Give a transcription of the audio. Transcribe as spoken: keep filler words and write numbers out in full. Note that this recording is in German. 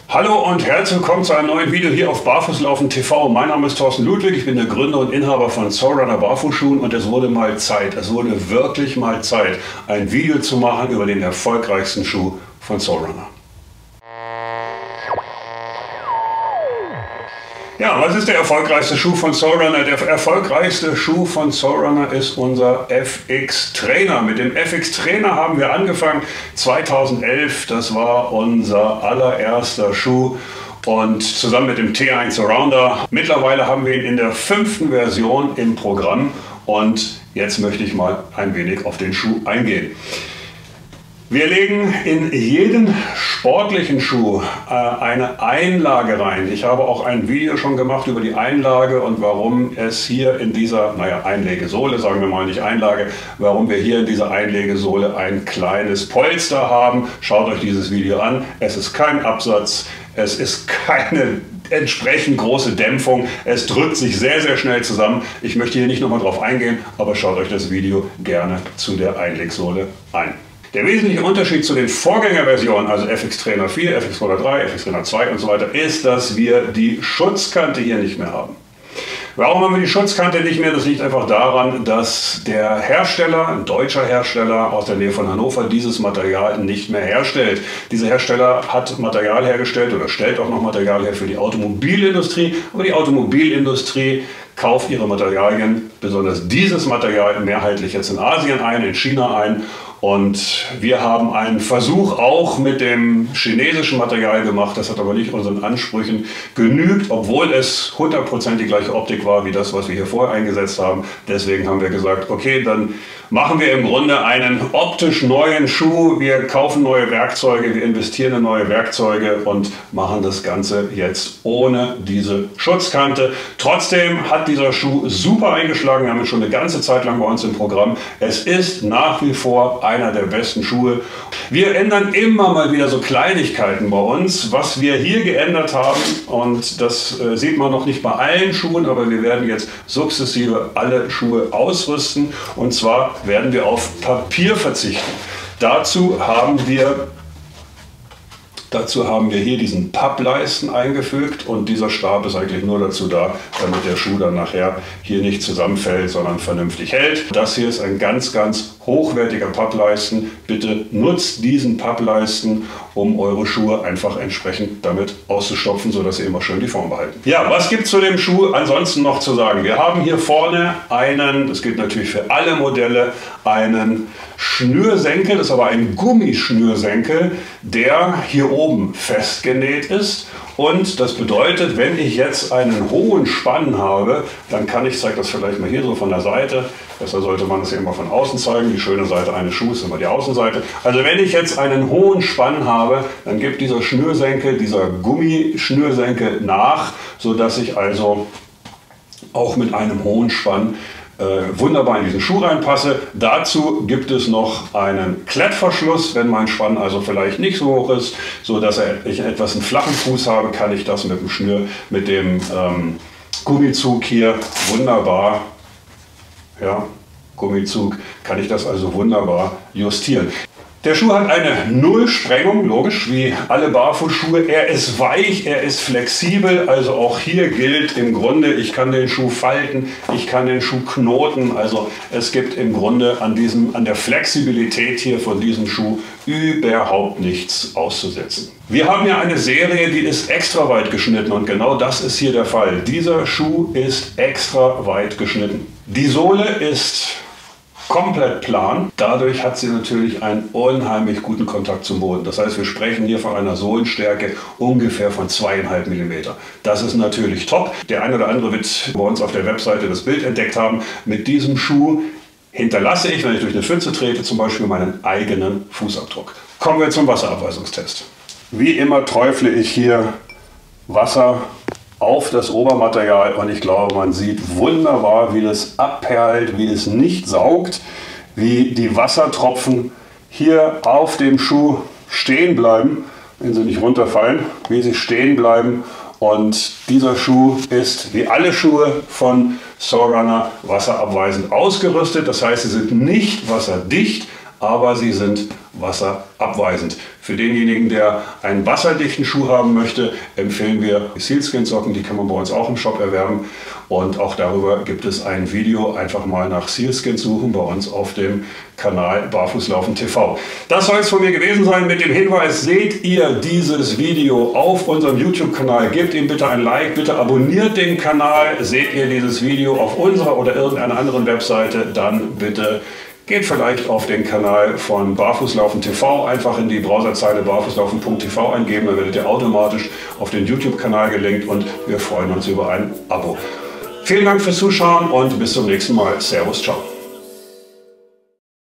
Hallo und herzlich willkommen zu einem neuen Video hier auf Barfußlaufen T V. Mein Name ist Thorsten Ludwig, ich bin der Gründer und Inhaber von Soulrunner Barfußschuhen und es wurde mal Zeit, es wurde wirklich mal Zeit, ein Video zu machen über den erfolgreichsten Schuh von Soulrunner. Ja, was ist der erfolgreichste Schuh von Soulrunner? Der erfolgreichste Schuh von Soulrunner ist unser F X Trainer. Mit dem F X Trainer haben wir angefangen zweitausendelf. Das war unser allererster Schuh. Und zusammen mit dem T eins Surrounder. Mittlerweile haben wir ihn in der fünften Version im Programm. Und jetzt möchte ich mal ein wenig auf den Schuh eingehen. Wir legen in jeden sportlichen Schuh äh, eine Einlage rein. Ich habe auch ein Video schon gemacht über die Einlage und warum es hier in dieser, naja, Einlegesohle, sagen wir mal nicht Einlage, warum wir hier in dieser Einlegesohle ein kleines Polster haben. Schaut euch dieses Video an. Es ist kein Absatz, es ist keine entsprechend große Dämpfung. Es drückt sich sehr, sehr schnell zusammen. Ich möchte hier nicht nochmal drauf eingehen, aber schaut euch das Video gerne zu der Einlegsohle an. Der wesentliche Unterschied zu den Vorgängerversionen, also F X Trainer vier, F X Trainer drei, F X Trainer zwei und so weiter, ist, dass wir die Schutzkante hier nicht mehr haben. Warum haben wir die Schutzkante nicht mehr? Das liegt einfach daran, dass der Hersteller, ein deutscher Hersteller aus der Nähe von Hannover, dieses Material nicht mehr herstellt. Dieser Hersteller hat Material hergestellt oder stellt auch noch Material her für die Automobilindustrie, aber die Automobilindustrie kauft ihre Materialien, besonders dieses Material, mehrheitlich jetzt in Asien ein, in China ein. Und wir haben einen Versuch auch mit dem chinesischen Material gemacht, das hat aber nicht unseren Ansprüchen genügt, obwohl es hundert Prozent die gleiche Optik war wie das, was wir hier vorher eingesetzt haben. Deswegen haben wir gesagt, okay, dann machen wir im Grunde einen optisch neuen Schuh. Wir kaufen neue Werkzeuge, wir investieren in neue Werkzeuge und machen das Ganze jetzt ohne diese Schutzkante. Trotzdem hat dieser Schuh super eingeschlagen. Wir haben ihn schon eine ganze Zeit lang bei uns im Programm. Es ist nach wie vor einer der besten Schuhe. Wir ändern immer mal wieder so Kleinigkeiten bei uns, was wir hier geändert haben. Und das äh, sieht man noch nicht bei allen Schuhen, aber wir werden jetzt sukzessive alle Schuhe ausrüsten. Und zwar werden wir auf Papier verzichten. Dazu haben wir Dazu haben wir hier diesen Pappleisten eingefügt und dieser Stab ist eigentlich nur dazu da, damit der Schuh dann nachher hier nicht zusammenfällt, sondern vernünftig hält. Das hier ist ein ganz, ganz hochwertiger Pappleisten. Bitte nutzt diesen Pappleisten, um eure Schuhe einfach entsprechend damit auszustopfen, sodass ihr immer schön die Form behalten. Ja, was gibt es zu dem Schuh ansonsten noch zu sagen? Wir haben hier vorne einen, das gilt natürlich für alle Modelle, einen Schnürsenkel, das ist aber ein Gummischnürsenkel, der hier oben festgenäht ist. Und das bedeutet, wenn ich jetzt einen hohen Spann habe, dann kann ich, ich zeige das vielleicht mal hier so von der Seite, besser sollte man das hier immer von außen zeigen, die schöne Seite eines Schuhs ist immer die Außenseite. Also wenn ich jetzt einen hohen Spann habe, dann gibt dieser Schnürsenkel, dieser Gummischnürsenkel nach, sodass ich also auch mit einem hohen Spann Äh, wunderbar in diesen Schuh reinpasse. Dazu gibt es noch einen Klettverschluss, wenn mein Spann also vielleicht nicht so hoch ist, so dass ich etwas einen flachen Fuß habe, kann ich das mit dem Schnür, mit dem ähm, Gummizug hier wunderbar, ja, Gummizug, kann ich das also wunderbar justieren. Der Schuh hat eine Null-Sprengung, logisch, wie alle Barfußschuhe. Er ist weich, er ist flexibel, also auch hier gilt im Grunde, ich kann den Schuh falten, ich kann den Schuh knoten. Also es gibt im Grunde an, diesem, an der Flexibilität hier von diesem Schuh überhaupt nichts auszusetzen. Wir haben ja eine Serie, die ist extra weit geschnitten und genau das ist hier der Fall. Dieser Schuh ist extra weit geschnitten. Die Sohle ist komplett plan. Dadurch hat sie natürlich einen unheimlich guten Kontakt zum Boden. Das heißt, wir sprechen hier von einer Sohlenstärke ungefähr von zweieinhalb Millimeter. Das ist natürlich top. Der eine oder andere wird bei uns auf der Webseite das Bild entdeckt haben. Mit diesem Schuh hinterlasse ich, wenn ich durch eine Pfütze trete, zum Beispiel meinen eigenen Fußabdruck. Kommen wir zum Wasserabweisungstest. Wie immer träufle ich hier Wasser auf das Obermaterial und ich glaube, man sieht wunderbar, wie das abperlt, wie es nicht saugt, wie die Wassertropfen hier auf dem Schuh stehen bleiben, wenn sie nicht runterfallen, wie sie stehen bleiben. Und dieser Schuh ist wie alle Schuhe von Soulrunner wasserabweisend ausgerüstet. Das heißt, sie sind nicht wasserdicht, aber sie sind wasserabweisend. Für denjenigen, der einen wasserdichten Schuh haben möchte, empfehlen wir Sealskin Socken, die kann man bei uns auch im Shop erwerben. Und auch darüber gibt es ein Video, einfach mal nach Sealskin suchen bei uns auf dem Kanal Barfußlaufen T V. Das soll es von mir gewesen sein mit dem Hinweis, seht ihr dieses Video auf unserem YouTube-Kanal, gebt ihm bitte ein Like, bitte abonniert den Kanal, seht ihr dieses Video auf unserer oder irgendeiner anderen Webseite, dann bitte geht vielleicht auf den Kanal von Barfußlaufen T V, einfach in die Browserzeile barfußlaufen punkt t v eingeben, dann werdet ihr automatisch auf den YouTube-Kanal gelinkt und wir freuen uns über ein Abo. Vielen Dank fürs Zuschauen und bis zum nächsten Mal. Servus, ciao.